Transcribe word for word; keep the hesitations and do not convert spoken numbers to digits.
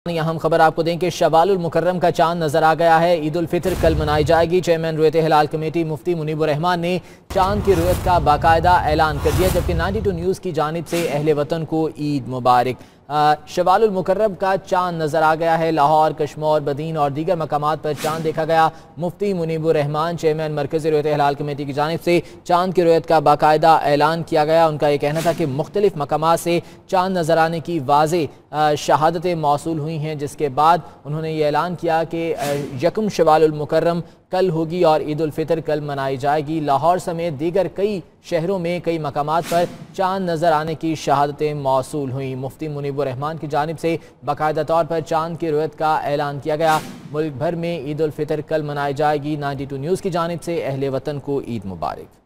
अहम खबर आपको दें कि शवालुल मुकर्रम का चांद नजर आ गया है। ईद उल फितर कल मनाई जाएगी। चेयरमैन रुयत हिलाल कमेटी मुफ्ती मुनीबुर रहमान ने चांद की रुयत का बाकायदा ऐलान कर दिया, जबकि नाइन्टी टू न्यूज़ की जानिब से अहले वतन को ईद मुबारक। शवालुल मुकर्रम का चांद नजर आ गया है। लाहौर, कश्मोर, बदीन और दीगर मकामात पर चांद देखा गया। मुफ्ती मुनीबुर रहमान चेयरमैन मरकज़ी रुयत हिलाल कमेटी की जानिब से चांद की रुयत का बाकायदा ऐलान किया गया। उनका यह कहना था कि मुख्तलिफ मकामात से चांद नजर आने की वाज़े शहादतें मौसूल हुई हैं, जिसके बाद उन्होंने ये ऐलान किया कि यकम शवालुल मुकर्रम कल होगी और ईद उल फितर कल मनाई जाएगी। लाहौर समेत दीगर कई शहरों में कई मकामात पर चांद नज़र आने की शहादतें मौसूल हुई। मुफ्ती मुनीबुर रहमान की जानिब से बाकायदा तौर पर चांद की रुयत का ऐलान किया गया। मुल्क भर में ईद उल फितर कल मनाई जाएगी। नाइन्टी टू न्यूज़ की जानिब से अहले वतन को ईद मुबारक।